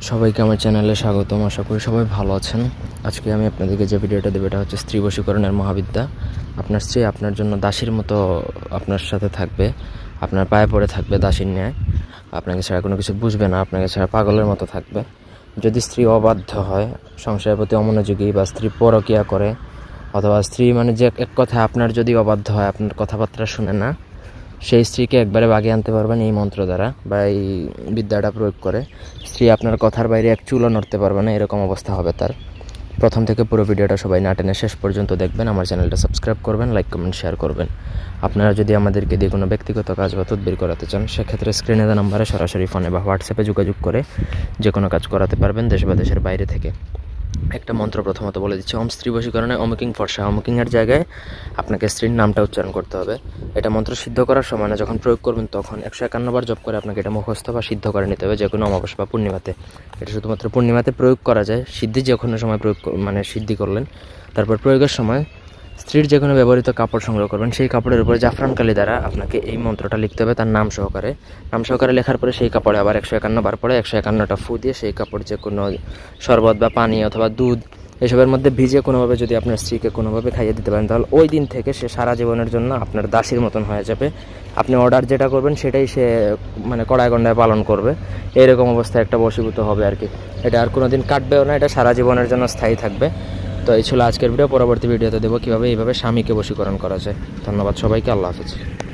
সবাইকে আমার চ্যানেলে স্বাগতম। আশা করি সবাই ভালো আছেন। আজকে আমি আপনাদেরকে যে ভিডিওটা দেবো এটা হচ্ছে স্ত্রী বশীকরণের মহাবিদ্যা। আপনার স্ত্রী আপনার জন্য দাসীর মতো আপনার সাথে থাকবে, আপনার পায়ে পড়ে থাকবে দাসীর ন্যায়, আপনাকে ছাড়া কোনো কিছু বুঝবে না, আপনাকে ছাড়া পাগলের মতো থাকবে। যদি স্ত্রী অবাধ্য হয়, সংসারের প্রতি অমনোযোগী, বা স্ত্রী পরকীয়া করে, অথবা স্ত্রী যে এক কথায় আপনার যদি অবাধ্য হয়, আপনার কথাবার্তা শুনে না, সেই স্ত্রীকে একবারে বাগিয়ে আনতে পারবেন এই মন্ত্র দ্বারা বা এই বিদ্যাটা প্রয়োগ করে। স্ত্রী আপনার কথার বাইরে এক চুলও নড়তে পারবে না, এরকম অবস্থা হবে তার। প্রথম থেকে পুরো ভিডিওটা সবাই না টেনে শেষ পর্যন্ত দেখবেন। আমার চ্যানেলটা সাবস্ক্রাইব করবেন, লাইক কমেন্ট শেয়ার করবেন। আপনারা যদি আমাদেরকে দিয়ে কোনো ব্যক্তিগত কাজ বা তদবির করাতে চান, সেক্ষেত্রে স্ক্রিনে দেওয়া নাম্বারে সরাসরি ফোনে বা হোয়াটসঅ্যাপে যোগাযোগ করে যে কোনো কাজ করাতে পারবেন, দেশ বা দেশের বাইরে থেকে। একটা মন্ত্র প্রথমত বলে দিচ্ছি। ওম স্ত্রী বশীকরণে অমুকিং ফর্সা। অমুকিংয়ের জায়গায় আপনাকে স্ত্রীর নামটা উচ্চারণ করতে হবে। এটা মন্ত্র সিদ্ধ করার সময় না, যখন প্রয়োগ করবেন তখন 151 বার জপ করে আপনাকে এটা মুখস্থ বা সিদ্ধ করে নিতে হবে, যে কোনো অমাবস্যা বা পূর্ণিমাতে। এটা শুধুমাত্র পূর্ণিমাতে প্রয়োগ করা যায়। সিদ্ধি যে কোনো সময় প্রয়োগ সিদ্ধি করলেন, তারপর প্রয়োগের সময় স্ত্রীর যে কোনো ব্যবহৃত কাপড় সংগ্রহ করবেন, সেই কাপড়ের উপরে জাফরান কালি দ্বারা আপনাকে এই মন্ত্রটা লিখতে হবে, তার নাম সহকারে লেখার পরে সেই কাপড়ে আবার 151 বার পরে 151টা ফু দিয়ে সেই কাপড় যে কোনো শরবত বা পানি অথবা দুধ এসবের মধ্যে ভিজে কোনোভাবে যদি আপনার স্ত্রীকে কোনোভাবে খাইয়ে দিতে পারেন, তাহলে ওই দিন থেকে সে সারা জীবনের জন্য আপনার দাসীর মতন হয়ে যাবে। আপনি অর্ডার যেটা করবেন সেটাই সে কড়ায় গন্ডায় পালন করবে। এরকম অবস্থায় একটা বশীভূত হবে আর কি। এটা আর কোনো দিন কাটবেও না, এটা সারা জীবনের জন্য স্থায়ী থাকবে। তো এই ছিল আজকের ভিডিও। পরবর্তী ভিডিওতে দেবো কীভাবে এইভাবে স্বামীকে বশীকরণ করা যায়। ধন্যবাদ সবাইকে। আল্লাহ হাফেজ।